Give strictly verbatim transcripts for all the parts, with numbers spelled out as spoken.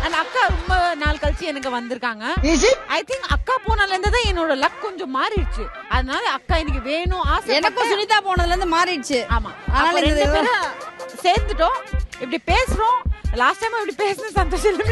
அந்த அக்கா ரொம்ப நாள் கழிச்சு எனக்கு வந்திருக்காங்க. ஐ திங்க் அக்கா போனதுல இருந்து தான் என்னோட லக் கொஞ்சம் மாறிடுச்சு. அதனால அக்கா எனக்கு வேணும் ஆசை. எனக்கு சுனிதா போனதுல இருந்து மாறிடுச்சு. ஆமா, அதனால ரெண்டு பேரும் சேர்ந்துட்டோம். இப்படி பேசுறோம். லாஸ்ட் டைம் இப்படி பேசுன சந்தோஷம்.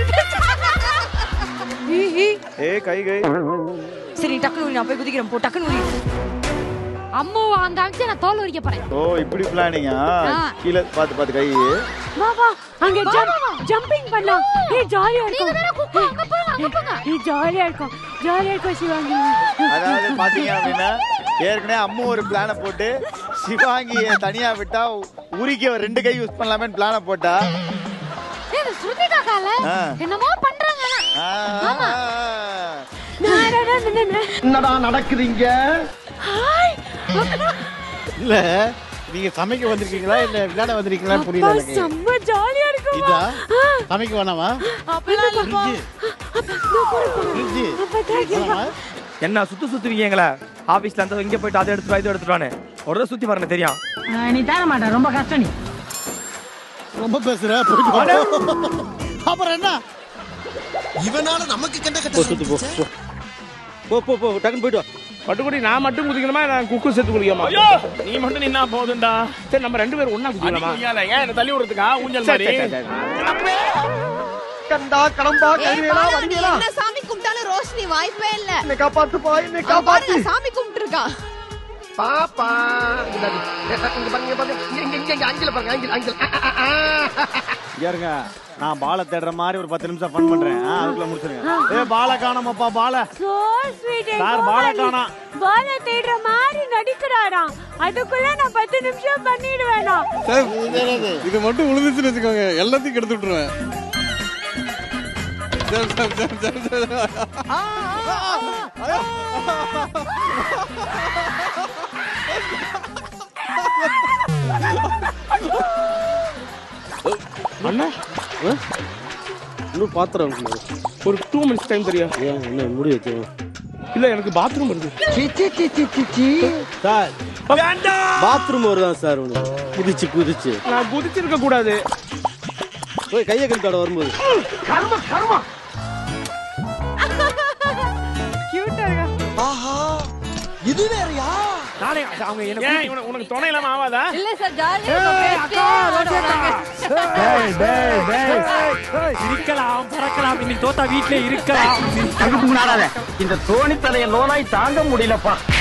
ஏய் கை கை. சரி டக்குனு நான் போய் குதிக்கிறேன். போ டக்குனு குதி. அம்மா அங்க அங்க நான் தோல் உரிக்க போறேன். ஓ இப்படி பிளானிங்கா? கீழ பாத்து பாத்து கை. வா வா அங்க ஜம்பிங் பண்ணலாம். ஏய் ஜாலியா இருக்கும். நீங்க குக்கு அங்க போங்க அங்க போங்க. ஏய் ஜாலியா இருக்கும். ஜாலியா இருக்கும் சிவாங்கி. அதாவது பாத்தீங்க அப்படின்னா ஏற்கனவே அம்மா ஒரு பிளான போட்டு சிவாங்கியை தனியா விட்டா உரிக்க ரெண்டு கை யூஸ் பண்ணலாமே பிளான போட்டா. ஏய் ஸ்ருதி காக்கால என்னமோ பண்றாங்க. ஆமா. என்னடா நடக்குதுங்க? ஹாய். இல்ல நீங்க சமைக்க வந்திருக்கீங்களா இல்ல விளையாட வந்திருக்கீங்களா புரியல எனக்கு. செம்ம ஜாலியா இருக்கு. இதா சமைக்க வேணாமா? அப்பலாம் இல்லப்பா. என்ன சுத்து சுத்துவீங்களா? ஆபீஸ்ல அந்த இங்க போயிட்டு அதை எடுத்துட்டு இதை எடுத்துட்டானே ஒரு சுத்தி வரணும் தெரியும். நீ தர மாட்டே ரொம்ப கஷ்டம். நீ ரொம்ப பேசுற. அப்புறம் என்ன இவனால நமக்கு கண்ட கட்ட போ போ போ டக்குன்னு போய்ட்டு வா. பட்டுக்குடி நான் மட்டும் குதிக்கணுமா நான் குக்கு சேர்த்து குதிக்கணுமா? நீ மட்டும் நின்னா போதும்டா. சரி நம்ம ரெண்டு பேரும் ஒண்ணா குதிக்கலாமா? ஏன் என்ன தள்ளி விடுறதுக்கா ஊஞ்சல் மாதிரி? கண்டா கடம்பா கைவேலா வடிவேலா. என்ன சாமி கும்பிட்டாலும் ரோஷினி வாய்ப்பே இல்ல. என்ன காப்பாத்து பா என்ன காப்பாத்து. சாமி கும்பிட்டுருக்கா. பாப்பா இங்க இங்க பாருங்க பாருங்க இங்க இங்க இங்க அங்கில பாருங்க அங்கில அங்கில. யாருங்க நான் பால தேடுற மாதிரி ஒரு பத்து நிமிஷம் ஃபன் பண்றேன். அதுக்குள்ள முடிச்சிருங்க. ஏ பால காணோமப்பா பால. So sweet. சார் பால காணோம். பால தேடுற மாதிரி நடிக்கறாராம். அதுக்குள்ள நான் பத்து நிமிஷம் பண்ணிடுவேனா? சார் இது மட்டும் உழுந்துச்சுன்னு வெச்சுக்கோங்க எல்லாத்தையும் கெடுத்து விட்டுருவேன். Sir sir sir sir. அண்ணா இன்னும் பாத்திரம் ஒரு டூ மினிட்ஸ் டைம் தெரியா? ஏன் என்ன முடி வச்சோம்? இல்ல எனக்கு பாத்ரூம் வருது. சார் பாத்ரூம் வருதான் சார் உனக்கு குதிச்சு குதிச்சு. நான் குதிச்சிருக்க கூடாது. போய் கையை கழுத்தாட வரும்போது கர்ம கர்ம. கியூட்டா இருக்கு. ஆஹா இது வேறயா? நானே அவங்க என்ன உனக்கு துணை இல்லாம ஆவாதா? இல்ல சார் ஜாலியா இருக்கலாம் பறக்கலாம் இன்னைக்கு தோத்தா வீட்லயே இருக்கலாம். அதுக்கு முன்னால இந்த தோணி தலைய லோனாய் தாங்க முடியலப்பா.